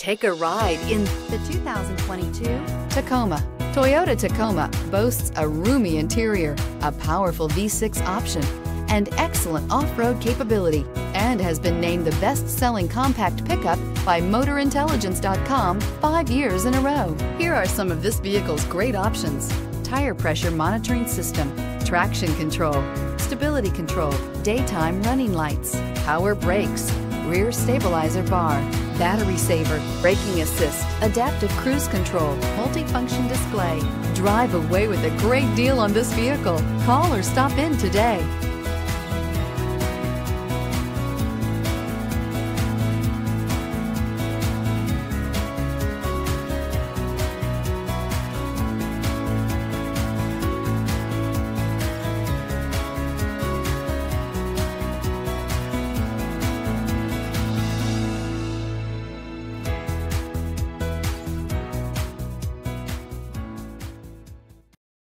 Take a ride in the 2022 Tacoma. Toyota Tacoma boasts a roomy interior, a powerful V6 option, and excellent off-road capability, and has been named the best-selling compact pickup by MotorIntelligence.com 5 years in a row. Here are some of this vehicle's great options: tire pressure monitoring system, traction control, stability control, daytime running lights, power brakes, rear stabilizer bar, battery saver, braking assist, adaptive cruise control, multifunction display. Drive away with a great deal on this vehicle. Call or stop in today.